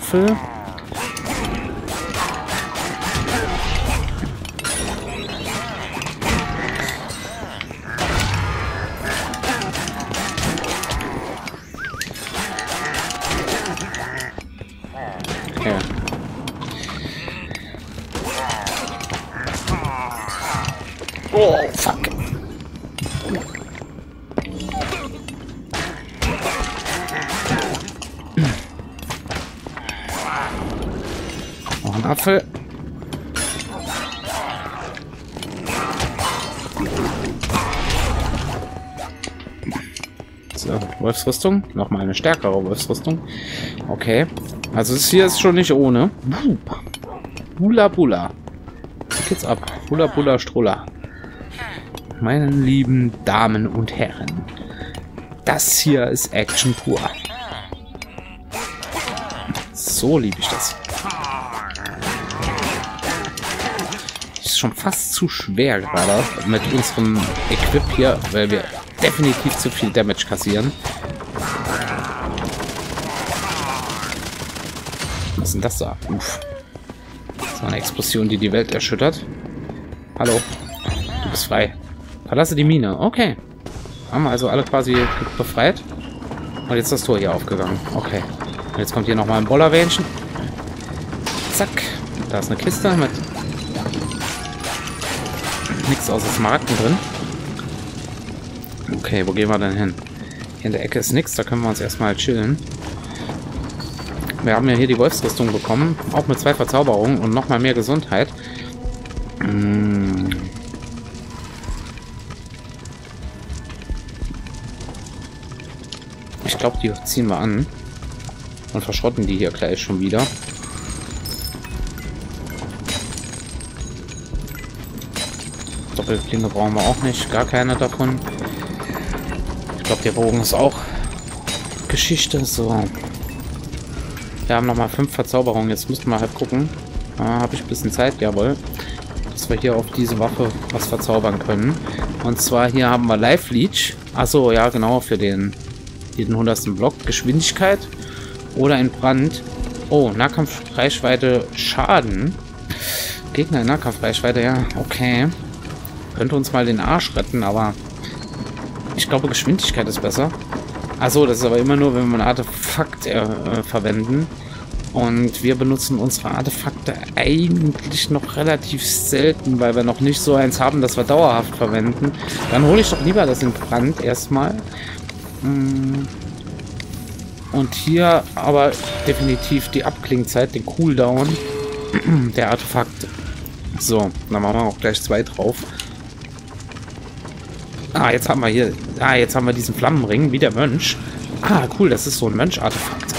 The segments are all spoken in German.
Apfel. Okay. Oh, fuck. Noch ein Apfel. So, Wolfsrüstung. Nochmal eine stärkere Wolfsrüstung. Okay. Also das hier ist schon nicht ohne. Bula Bula. Was geht's ab? Bula Bula Stroller. Meine lieben Damen und Herren. Das hier ist Action pur. So liebe ich das. Ist schon fast zu schwer gerade mit unserem Equip hier, weil wir definitiv zu viel Damage kassieren. Was ist denn das da? Uff. Das war eine Explosion, die die Welt erschüttert. Hallo. Du bist frei. Verlasse die Mine. Okay. Haben wir also alle quasi befreit. Und jetzt ist das Tor hier aufgegangen. Okay. Und jetzt kommt hier nochmal ein Bollerwähnchen. Zack. Da ist eine Kiste mit nichts außer Smaragden drin. Okay, wo gehen wir denn hin? Hier in der Ecke ist nichts. Da können wir uns erstmal chillen. Wir haben ja hier die Wolfsrüstung bekommen. Auch mit 2 Verzauberungen und nochmal mehr Gesundheit. Ich glaube, die ziehen wir an. Und verschrotten die hier gleich schon wieder. Doppelklinge brauchen wir auch nicht. Gar keine davon. Ich glaube, der Bogen ist auch Geschichte. So. Wir haben nochmal 5 Verzauberungen. Jetzt müssten wir halt gucken. Habe ich ein bisschen Zeit? Jawohl. Dass wir hier auf diese Waffe was verzaubern können. Und zwar hier haben wir Life Leech. Achso, ja genau, für den 100. Block. Geschwindigkeit. Oder in Brand. Oh, Nahkampfreichweite Schaden. Gegner in Nahkampfreichweite, ja, okay. Könnte uns mal den Arsch retten, aber ich glaube, Geschwindigkeit ist besser. Achso, das ist aber immer nur, wenn wir ein Artefakt verwenden. Und wir benutzen unsere Artefakte eigentlich noch relativ selten, weil wir noch nicht so eins haben, dass wir dauerhaft verwenden. Dann hole ich doch lieber das in Brand erstmal. Und hier aber definitiv die Abklingzeit, den Cooldown der Artefakte. So, dann machen wir auch gleich 2 drauf. Ah, jetzt haben wir hier... Ah, jetzt haben wir diesen Flammenring, wie der Mönch. Ah, cool, das ist so ein Mönch-Artefakt.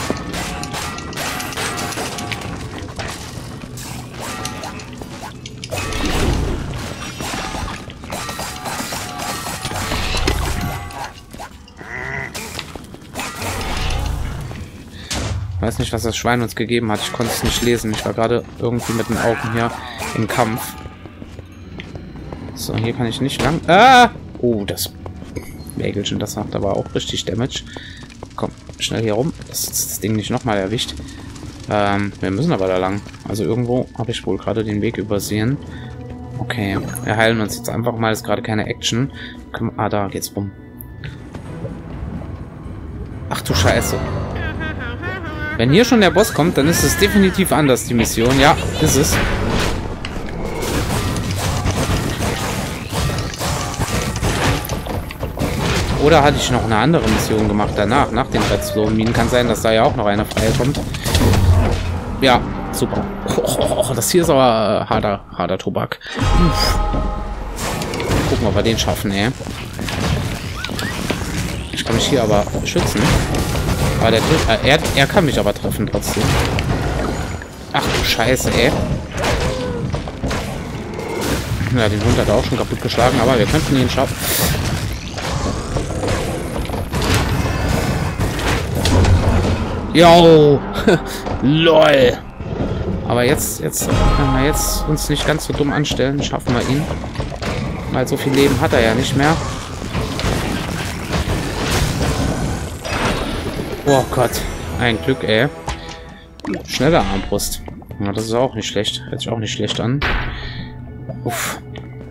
Ich weiß nicht, was das Schwein uns gegeben hat. Ich konnte es nicht lesen. Ich war gerade irgendwie mit den Augen hier im Kampf. So, hier kann ich nicht lang... Ah! Oh, das Wägelchen, das macht aber auch richtig Damage. Komm, schnell hier rum. Das Ding nicht nochmal erwischt. Wir müssen aber da lang. Also irgendwo habe ich wohl gerade den Weg übersehen. Okay, wir heilen uns jetzt einfach mal. Ist gerade keine Action. Ah, da geht's rum. Ach du Scheiße. Wenn hier schon der Boss kommt, dann ist es definitiv anders, die Mission. Ja, ist es. Oder hatte ich noch eine andere Mission gemacht danach, nach den Redstone-Minen. Kann sein, dass da ja auch noch eine freie kommt. Ja, super. Oh, das hier ist aber harter Tobak. Uff. Gucken, ob wir den schaffen, ey. Ich kann mich hier aber schützen. Aber er kann mich aber treffen trotzdem. Ach du Scheiße, ey. Ja, den Hund hat er auch schon kaputt geschlagen, aber wir könnten ihn schaffen. Jo! LOL! Aber jetzt, wenn wir jetzt uns nicht ganz so dumm anstellen, schaffen wir ihn. Weil so viel Leben hat er ja nicht mehr. Oh Gott. Ein Glück, ey. Schnelle Armbrust. Ja, das ist auch nicht schlecht. Hört sich auch nicht schlecht an. Uff.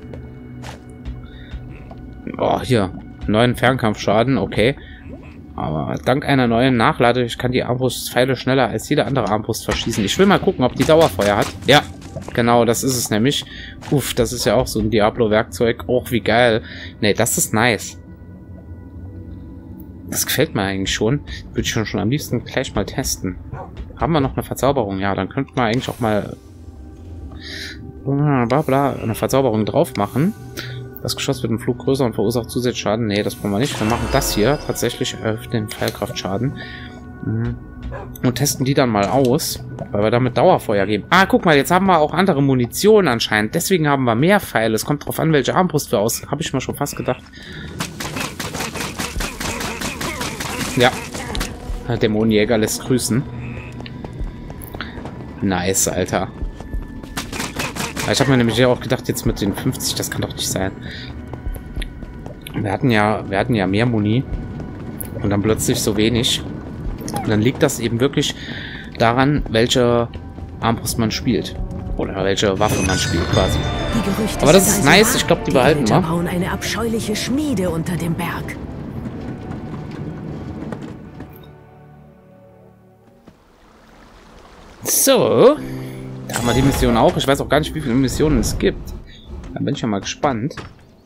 Oh, hier. 9 Fernkampfschaden, okay. Aber dank einer neuen Nachlade kann die Armbrust Pfeile schneller als jede andere Armbrust verschießen. Ich will mal gucken, ob die Dauerfeuer hat. Ja, genau, das ist es nämlich. Uff, das ist ja auch so ein Diablo-Werkzeug. Och, wie geil. Nee, das ist nice. Das gefällt mir eigentlich schon. Würde ich schon am liebsten gleich mal testen. Haben wir noch eine Verzauberung? Ja, dann könnten wir eigentlich auch mal eine Verzauberung drauf machen. Das Geschoss wird im Flug größer und verursacht zusätzlich Schaden. Nee, das wollen wir nicht. Wir machen das hier. Tatsächlich erhöht den Pfeilkraftschaden. Und testen die dann mal aus, weil wir damit Dauerfeuer geben. Ah, guck mal, jetzt haben wir auch andere Munition anscheinend. Deswegen haben wir mehr Pfeile. Es kommt drauf an, welche Armbrust wir aus. Habe ich mir schon fast gedacht. Ja. Der Dämonenjäger lässt grüßen. Nice, Alter. Ich habe mir nämlich auch gedacht, jetzt mit den 50, das kann doch nicht sein. Wir hatten ja mehr Muni und dann plötzlich so wenig. Und dann liegt das eben wirklich daran, welche Armbrust man spielt. Oder welche Waffe man spielt, quasi. Aber das ist nice, ich glaube, die behalten wir. Die bauen eine abscheuliche Schmiede unter dem Berg. So. Da haben wir die Mission auch. Ich weiß auch gar nicht, wie viele Missionen es gibt. Da bin ich ja mal gespannt.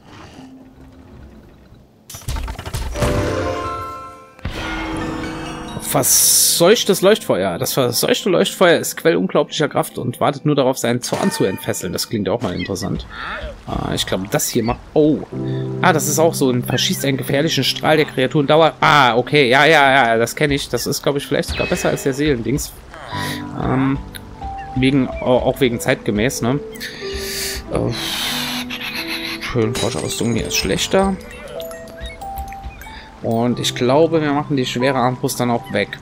Verseuchtes Leuchtfeuer. Das verseuchte Leuchtfeuer ist Quell unglaublicher Kraft und wartet nur darauf, seinen Zorn zu entfesseln. Das klingt auch mal interessant. Ich glaube, das hier macht... Oh. Ah, das ist auch so ein... Verschießt einen gefährlichen Strahl der Kreaturen dauert... Ah, okay. Ja, das kenne ich. Das ist, glaube ich, vielleicht sogar besser als der Seelendings. Auch wegen zeitgemäß, ne? Schön, Forschausrüstung hier ist schlechter. Und ich glaube, wir machen die schwere Armbrust dann auch weg.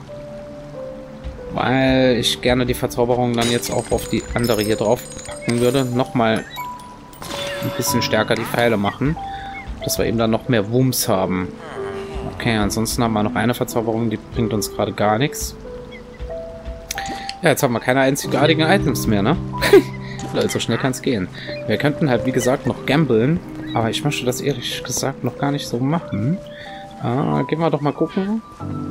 Weil ich gerne die Verzauberung dann jetzt auch auf die andere hier drauf packen würde. Nochmal ein bisschen stärker die Pfeile machen. Dass wir eben dann noch mehr Wumms haben. Okay, ansonsten haben wir noch eine Verzauberung, die bringt uns gerade gar nichts. Ja, jetzt haben wir keine einzigartigen Items mehr, ne? Leute, so schnell kann es gehen. Wir könnten halt, wie gesagt, noch gamblen. Aber ich möchte das ehrlich gesagt noch gar nicht so machen. Gehen wir doch mal gucken.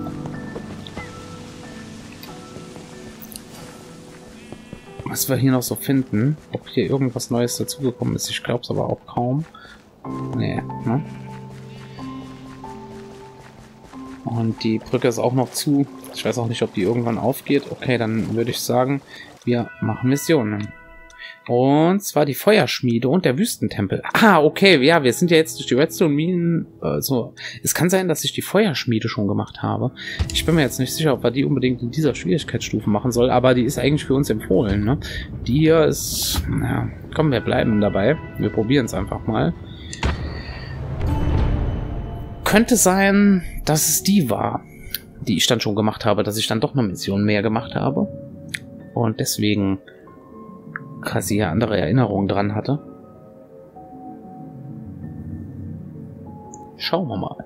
Was wir hier noch so finden. Ob hier irgendwas Neues dazugekommen ist. Ich glaube es aber auch kaum. Nee, ne? Und die Brücke ist auch noch zu. Ich weiß auch nicht, ob die irgendwann aufgeht. Okay, dann würde ich sagen, wir machen Missionen. Und zwar die Feuerschmiede und der Wüstentempel. Ah, okay, ja, wir sind ja jetzt durch die Redstone-Minen. Also, es kann sein, dass ich die Feuerschmiede schon gemacht habe. Ich bin mir jetzt nicht sicher, ob wir die unbedingt in dieser Schwierigkeitsstufe machen soll, aber die ist eigentlich für uns empfohlen, ne? Die hier ist... Ja, komm, wir bleiben dabei. Wir probieren es einfach mal. Könnte sein, dass es die war, die ich dann schon gemacht habe, dass ich dann doch eine Mission mehr gemacht habe. Und deswegen quasi hier andere Erinnerungen dran hatte. Schauen wir mal.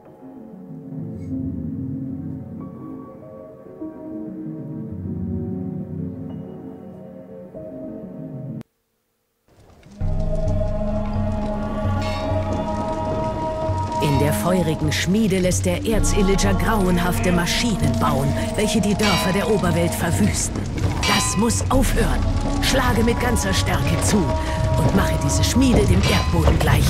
In der feurigen Schmiede lässt der Erzillager grauenhafte Maschinen bauen, welche die Dörfer der Oberwelt verwüsten. Das muss aufhören. Schlage mit ganzer Stärke zu und mache diese Schmiede dem Erdboden gleich.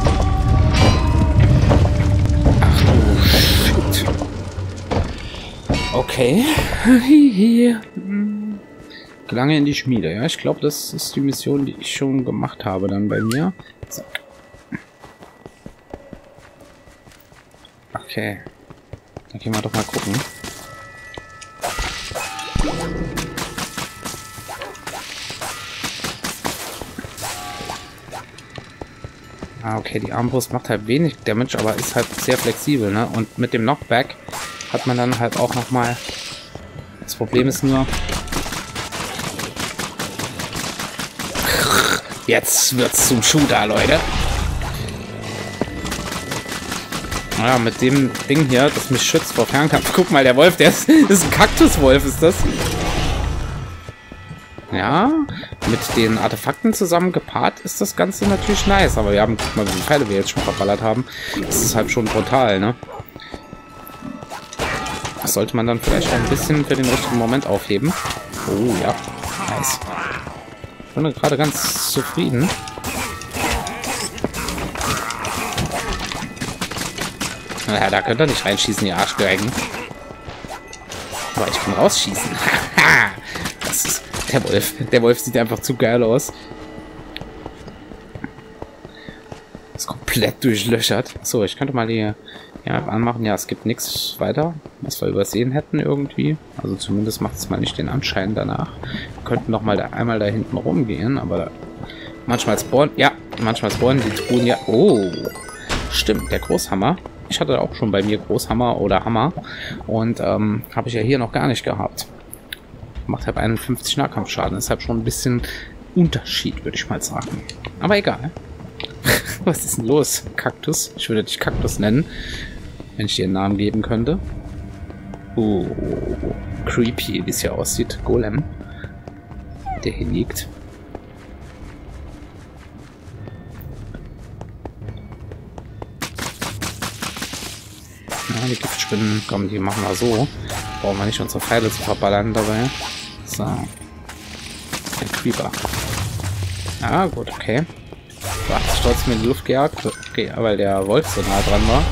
Ach du Shit. Okay. Gelange in die Schmiede. Ja, ich glaube, das ist die Mission, die ich schon gemacht habe dann bei mir. Zack. Okay. Dann gehen wir doch mal gucken. Ah, okay, die Armbrust macht halt wenig Damage, aber ist halt sehr flexibel, ne? Und mit dem Knockback hat man dann halt auch nochmal... Das Problem ist nur... Jetzt wird's zum Shooter, Leute. Ja, mit dem Ding hier, das mich schützt vor Fernkampf. Guck mal, der Wolf, der ist ein Kaktuswolf, ist das? Ja, mit den Artefakten zusammen gepaart ist das Ganze natürlich nice. Aber wir haben, guck mal, wie viele Pfeile wir jetzt schon verballert haben. Das ist halt schon brutal, ne? Das sollte man dann vielleicht auch ein bisschen für den richtigen Moment aufheben. Oh, ja. Nice. Ich bin gerade ganz zufrieden. Naja, da könnt ihr nicht reinschießen, ihr Arschgeigen. Aber ich kann rausschießen. Das ist der Wolf. Der Wolf sieht einfach zu geil aus. Ist komplett durchlöchert. So, ich könnte mal die Map anmachen. Ja, es gibt nichts weiter, was wir übersehen hätten irgendwie. Also zumindest macht es mal nicht den Anschein danach. Wir könnten noch mal einmal da hinten rumgehen, aber manchmal spawnen. Ja, manchmal spawnen die Truhen ja. Oh, stimmt, der Großhammer. Ich hatte auch schon bei mir Großhammer oder Hammer. Und habe ich ja hier noch gar nicht gehabt. Macht halt 51 Nahkampfschaden. Ist halt schon ein bisschen Unterschied, würde ich mal sagen. Aber egal. Was ist denn los? Kaktus? Ich würde dich Kaktus nennen, wenn ich dir einen Namen geben könnte. Oh, creepy, wie es hier aussieht. Golem, der hier liegt. Ja, die Giftspinnen, komm, die machen wir so. Brauchen wir nicht unsere Pfeile zu verballern dabei. So. Der Creeper. Ah, gut, okay. So, 80 trotzdem in die Luft gejagt. Okay, weil der Wolf so nah dran war.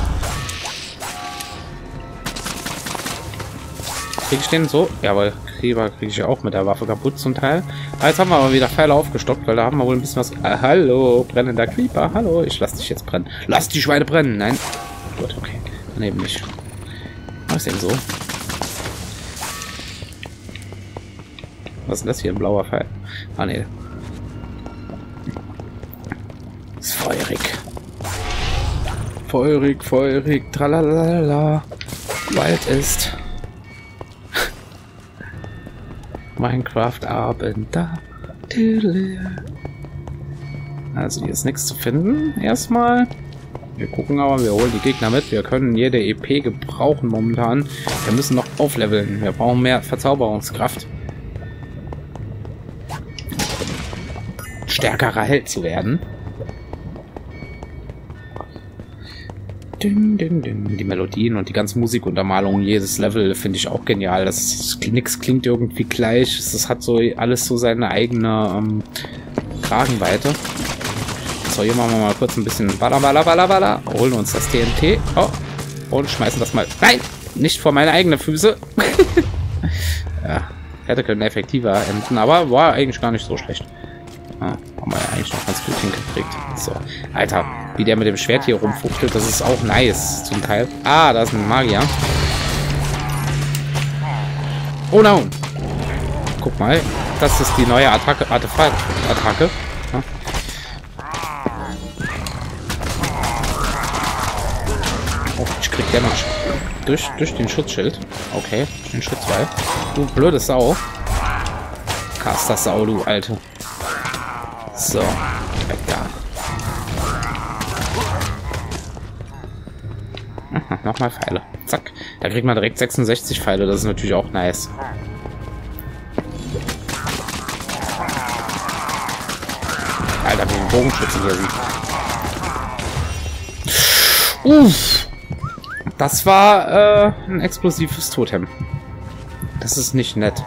Krieg ich den so? Ja, aber Creeper kriege ich ja auch mit der Waffe kaputt zum Teil. Aber jetzt haben wir aber wieder Pfeile aufgestockt, weil da haben wir wohl ein bisschen was... Ah, hallo, brennender Creeper. Hallo, ich lass dich jetzt brennen. Lass die Schweine brennen. Nein. Gut, okay. Dann eben nicht. Was ist denn so? Was ist das hier? Ein blauer Pfeil. Ah, ne. Ist feurig. Feurig, feurig, tralalala. Wald ist. Minecraft-Abend da. Also hier ist nichts zu finden. Erstmal. Wir gucken aber, wir holen die Gegner mit. Wir können jede EP gebrauchen momentan. Wir müssen noch aufleveln. Wir brauchen mehr Verzauberungskraft. Stärkerer Held zu werden. Die Melodien und die ganze Musikuntermalung, jedes Level finde ich auch genial. Das nix klingt irgendwie gleich. Es hat so alles so seine eigene Kragenweite. So, hier machen wir mal kurz ein bisschen Balla. Holen uns das TNT. Oh, und schmeißen das mal. Nein! Nicht vor meine eigenen Füße. Ja, hätte können effektiver enden, aber war eigentlich gar nicht so schlecht. Ah, haben wir ja eigentlich noch ganz gut hingekriegt. So, Alter, wie der mit dem Schwert hier rumfuchtelt, das ist auch nice zum Teil. Ah, da ist ein Magier. Oh no! Guck mal, das ist die neue Attacke. Ja. Oh, ich krieg Damage. Durch den Schutzschild. Okay, durch den Schutzwall. Du blöde Sau. Caster Sau, du Alte. So, weg da. Aha, nochmal Pfeile. Zack. Da kriegt man direkt 66 Pfeile. Das ist natürlich auch nice. Alter, wie ein Bogenschützen hier sieht. Uff. Das war ein explosives Totem. Das ist nicht nett.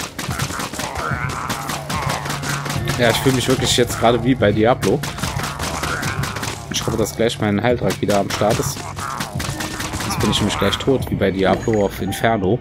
Ja, ich fühle mich wirklich jetzt gerade wie bei Diablo. Ich hoffe, dass gleich mein Heiltrank wieder am Start ist. Jetzt bin ich nämlich gleich tot, wie bei Diablo auf Inferno.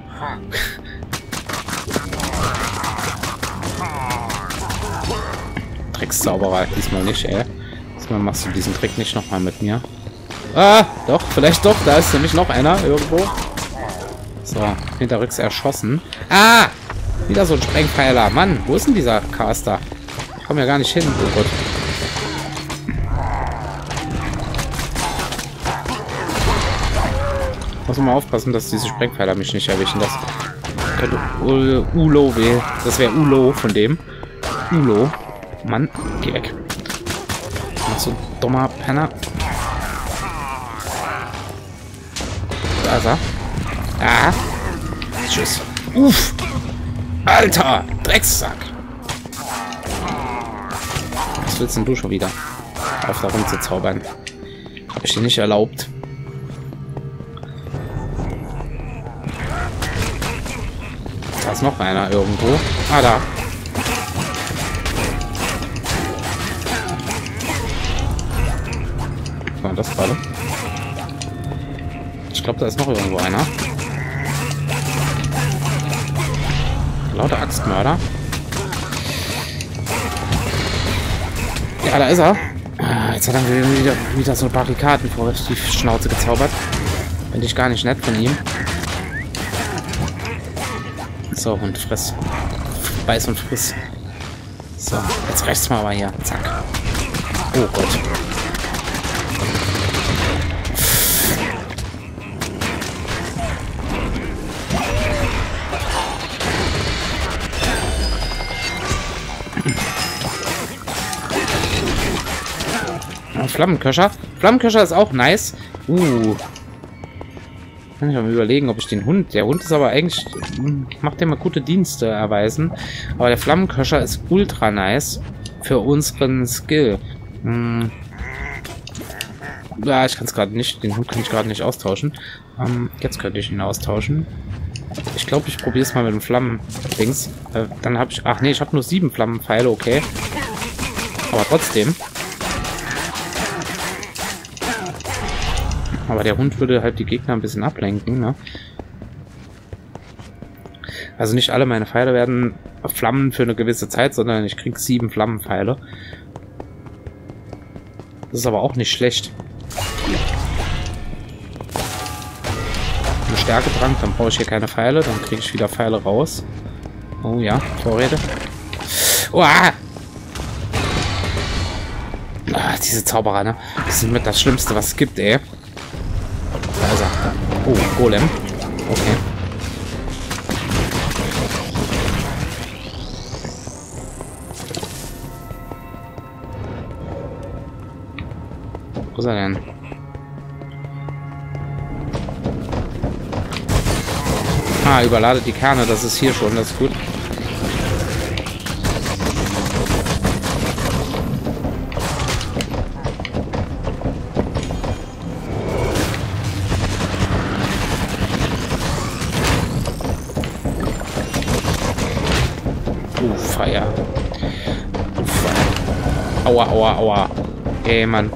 Trickszauberer, diesmal nicht, ey. Diesmal machst du diesen Trick nicht nochmal mit mir. Ah, doch, vielleicht doch. Da ist nämlich noch einer irgendwo. So, hinterrücks erschossen. Ah! Wieder so ein Sprengpfeiler. Mann, wo ist denn dieser Caster? Ich komme ja gar nicht hin. Oh Gott. Muss mal aufpassen, dass diese Sprengpfeiler mich nicht erwischen. Das könnte Ulo weh. Das wäre Ulo von dem. Ulo. Mann, geh weg. Noch so ein dummer Penner. Da ist er. Ah. Tschüss. Uff. Alter, Drecksack. Was willst denn du schon wieder? Auf da rumzuzaubern. Habe ich dir nicht erlaubt. Da ist noch einer irgendwo. Ah, da. Was war das gerade? Ich glaube, da ist noch irgendwo einer. Lauter Axtmörder. Ja, da ist er. Jetzt hat er wieder so Barrikaden vor die Schnauze gezaubert. Finde ich gar nicht nett von ihm. So, Hund, friss. Beiß und friss. So, jetzt rechts mal hier. Zack. Oh Gott. Flammenköcher. Flammenköcher ist auch nice. Kann ich mal überlegen, ob ich den Hund... Der Hund ist aber eigentlich... Macht der mal gute Dienste erweisen. Aber der Flammenköcher ist ultra nice für unseren Skill. Ja, ich kann es gerade nicht... Den Hund kann ich gerade nicht austauschen. Jetzt könnte ich ihn austauschen. Ich glaube, ich probiere es mal mit dem Flammen-Dings. Dann habe ich... Ach nee, ich habe nur 7 Flammenpfeile, okay. Aber trotzdem... Aber der Hund würde halt die Gegner ein bisschen ablenken, ne? Also nicht alle meine Pfeile werden Flammen für eine gewisse Zeit, sondern ich krieg 7 Flammenpfeile. Das ist aber auch nicht schlecht. Eine Stärketrank, dann brauche ich hier keine Pfeile, dann kriege ich wieder Pfeile raus. Oh ja, Vorräte. Uah! Diese Zauberer, ne? Das sind mit das Schlimmste, was es gibt, ey. Da ist er. Oh, Golem. Okay. Wo ist er denn? Ah, überladet die Kerne. Das ist hier schon. Das ist gut. Feier. Aua, aua, aua. Ey, Mann.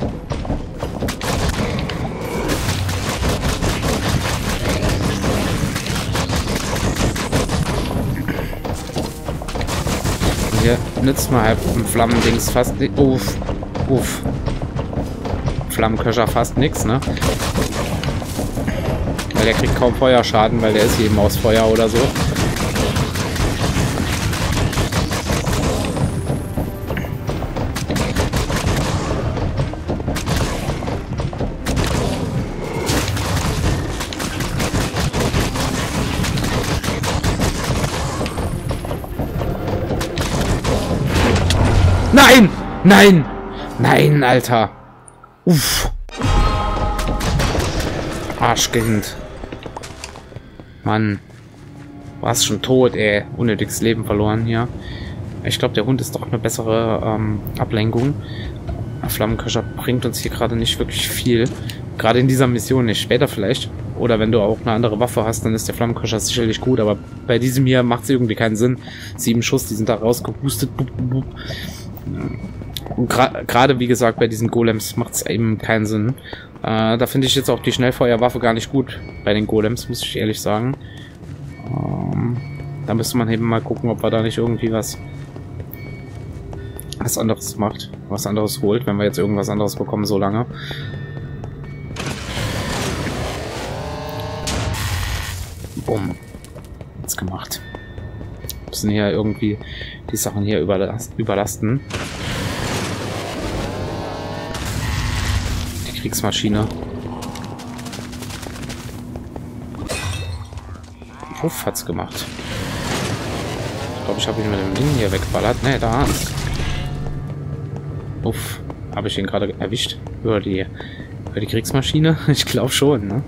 Hier nützt man halt ein Flammendings fast nicht. Uff. Uff. Flammenköcher fast nichts, ne? Weil der kriegt kaum Feuerschaden, weil der ist eben aus Feuer oder so. Nein! Nein! Nein, Alter! Uff! Arschkind. Mann. Warst schon tot, ey. Unnötiges Leben verloren hier. Ich glaube, der Hund ist doch eine bessere Ablenkung. Der Flammenköcher bringt uns hier gerade nicht wirklich viel. Gerade in dieser Mission nicht. Später vielleicht. Oder wenn du auch eine andere Waffe hast, dann ist der Flammenköcher sicherlich gut. Aber bei diesem hier macht es irgendwie keinen Sinn. 7 Schuss, die sind da rausgepustet. Und gerade, wie gesagt, bei diesen Golems macht es eben keinen Sinn. Da finde ich jetzt auch die Schnellfeuerwaffe gar nicht gut bei den Golems, muss ich ehrlich sagen. Da müsste man eben mal gucken, ob wir da nicht irgendwie was anderes macht. Was anderes holt, wenn wir jetzt irgendwas anderes bekommen so lange. Bumm. Jetzt gemacht. Müssen hier irgendwie die Sachen hier überlasten. Die Kriegsmaschine. Puff hat's gemacht. Ich glaube, ich habe ihn mit dem Ding hier wegballert. Ne, da ist. Uff. Habe ich ihn gerade erwischt? Über die Kriegsmaschine? Ich glaube schon, ne?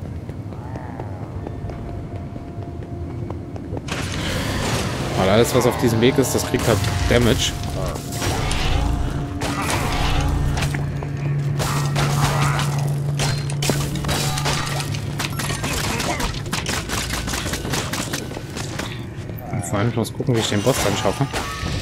Weil alles, was auf diesem Weg ist, das kriegt halt Damage. Moment, ich muss gucken, wie ich den Boss dann schaffe.